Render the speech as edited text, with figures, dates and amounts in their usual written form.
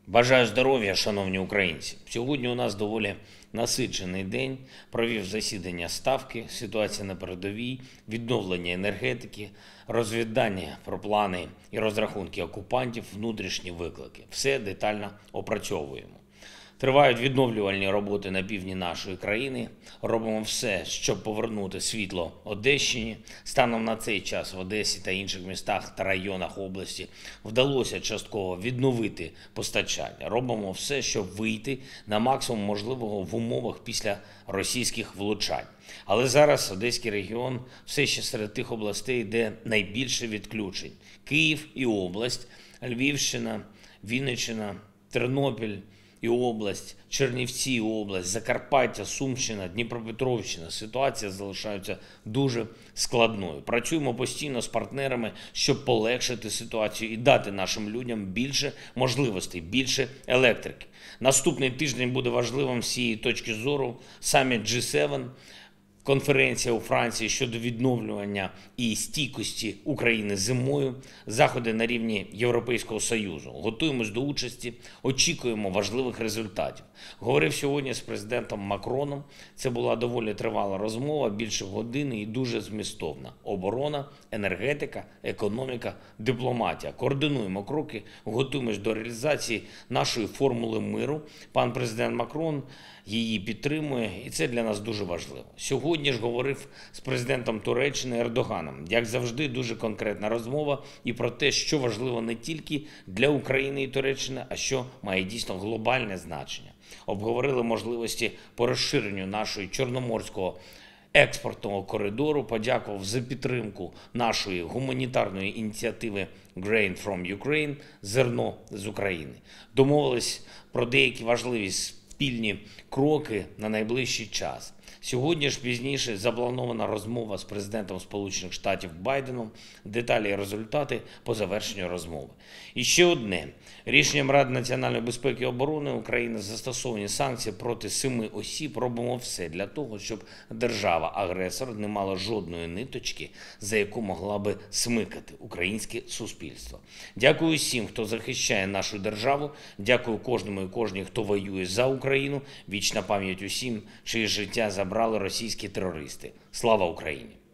Бажаю здоров'я, шановні українці. Сьогодні у нас доволі насичений день. Провів засідання Ставки, ситуація на передовій, відновлення енергетики, розвідання про плани і розрахунки окупантів, внутрішні виклики. Все детально опрацьовуємо. Тривають відновлювальні роботи на півдні нашої країни. Робимо все, щоб повернути світло Одещині. Станом на цей час в Одесі та інших містах та районах області вдалося частково відновити постачання. Робимо все, щоб вийти на максимум можливого в умовах після російських влучань. Але зараз Одеський регіон все ще серед тих областей, де найбільше відключень. Київ і область, Львівщина, Вінниччина, Тернопіль і область, Чернівці і область, Закарпаття, Сумщина, Дніпропетровщина. Ситуація залишається дуже складною. Працюємо постійно з партнерами, щоб полегшити ситуацію і дати нашим людям більше можливостей, більше електрики. Наступний тиждень буде важливим з цієї точки зору. Саміт G7, конференція у Франції щодо відновлювання і стійкості України зимою, заходи на рівні Європейського Союзу. Готуємось до участі, очікуємо важливих результатів. Говорив сьогодні з президентом Макроном. Це була доволі тривала розмова, більше години і дуже змістовна. Оборона, енергетика, економіка, дипломатія. Координуємо кроки, готуємось до реалізації нашої формули миру. Пан президент Макрон її підтримує, і це для нас дуже важливо. Сьогодні ж говорив з президентом Туреччини Ердоганом. Як завжди, дуже конкретна розмова і про те, що важливо не тільки для України і Туреччини, а що має дійсно глобальне значення. Обговорили можливості по розширенню нашої чорноморського експортного коридору, подякував за підтримку нашої гуманітарної ініціативи Grain from Ukraine – зерно з України. Домовились про деякі важливі спільні кроки на найближчий час. Сьогодні ж пізніше запланована розмова з президентом Сполучених Штатів Байденом, деталі і результати по завершенню розмови. І ще одне. Рішенням Ради національної безпеки і оборони України застосовані санкції проти 7 осіб. Робимо все для того, щоб держава-агресор не мала жодної ниточки, за яку могла би смикати українське суспільство. Дякую всім, хто захищає нашу державу. Дякую кожному і кожній, хто воює за Україну. Вічна пам'ять усім, чиє життя забрали російські терористи. Слава Україні!